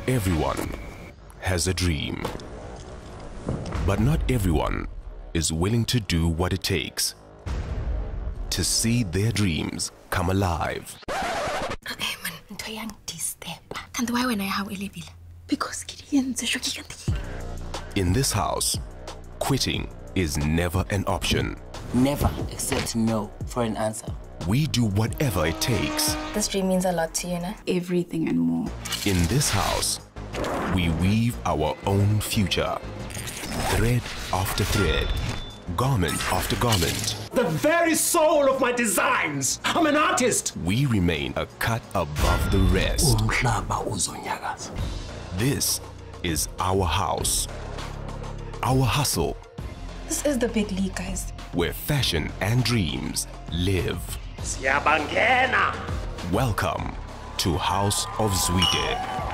Everyone has a dream, but not everyone is willing to do what it takes to see their dreams come alive. Because in this house, quitting is never an option. Never accept no for an answer. We do whatever it takes. this dream means a lot to you, no? Everything and more. In this house, we weave our own future. Thread after thread, garment after garment. The very soul of my designs. I'm an artist. We remain a cut above the rest. This is our house. Our hustle. This is the big league, guys. Where fashion and dreams live. Siyabangena. Welcome to House of Zwide.